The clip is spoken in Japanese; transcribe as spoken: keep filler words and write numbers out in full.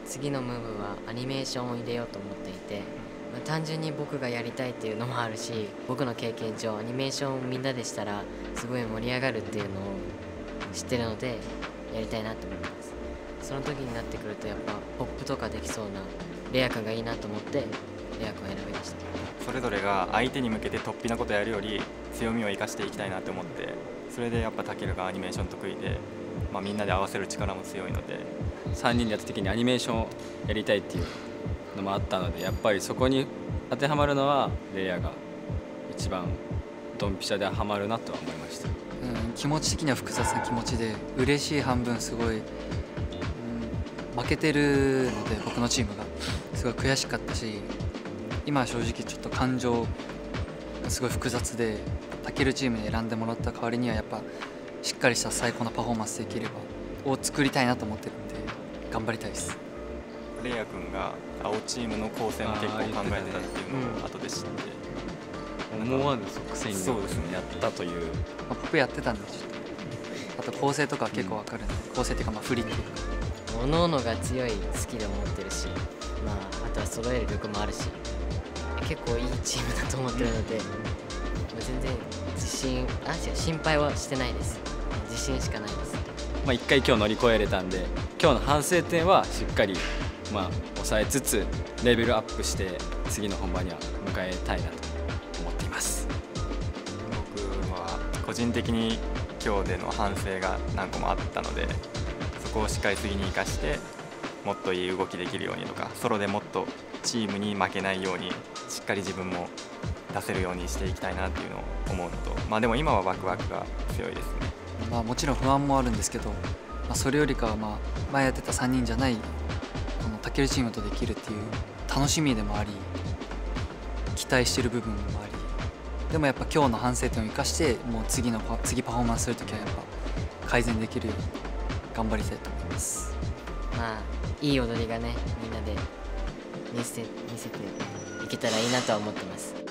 次のムーブはアニメーションを入れようと思っていて、まあ単純に僕がやりたいっていうのもあるし、僕の経験上アニメーションをみんなでしたらすごい盛り上がるっていうのを知ってるのでやりたいなと思います。その時になってくるとやっぱポップとかできそうなレア君がいいなと思ってレア君を選びました。 それぞれが相手に向けて突飛なことやるより強みを生かしていきたいなと思って、それでやっぱタケルがアニメーション得意で、まあ、みんなで合わせる力も強いので、 さんにんでやった時にアニメーションをやりたいっていうのもあったので、やっぱりそこに当てはまるのはレイヤが一番ドンピシャではまるなとは思いました。 うん、気持ち的には複雑な気持ちで、嬉しい半分すごい、うん、負けてるので僕のチームがすごい悔しかったし、今は正直ちょっと感情がすごい複雑で、タケルチームに選んでもらった代わりにはやっぱしっかりした最高のパフォーマンスできればを作りたいなと思ってるんで頑張りたいです。 レイヤ君が青チームの構成も結構考えてたっていうのを後で知って、 思わぬ即戦力にやったという、 まあ、僕やってたんでちょっとあと構成とか結構わかるんで、うん、構成っていうかまあ振りっていうか各々が強いスキルを持ってるし、まあ、あとは揃える力もあるし、結構いいチームだと思ってるので、全然自信あ違う心配はしてないです。自信しかないです。 まあいっかい今日乗り越えれたんで、今日の反省点はしっかりまあ抑えつつレベルアップして次の本番には迎えたいなと思っています。 僕は個人的に今日での反省が何個もあったので、そこをしっかり次に生かしてもっといい動きできるようにとか、ソロでもっとチームに負けないようにしっかり自分も出せるようにしていきたいなっていうのを思うのと、まあでも今はワクワクが強いですね。 まあもちろん不安もあるんですけど、まあ、それよりかはまあ前やってたさんにんじゃないこのタケルチームとできるっていう楽しみでもあり、期待してる部分もあり、でもやっぱ今日の反省点を生かしてもう次のパ次パフォーマンスするときはやっぱ改善できるように頑張りたいと思います。 まあいい踊りがねみんなで見せ見せていけたらいいなとは思ってます。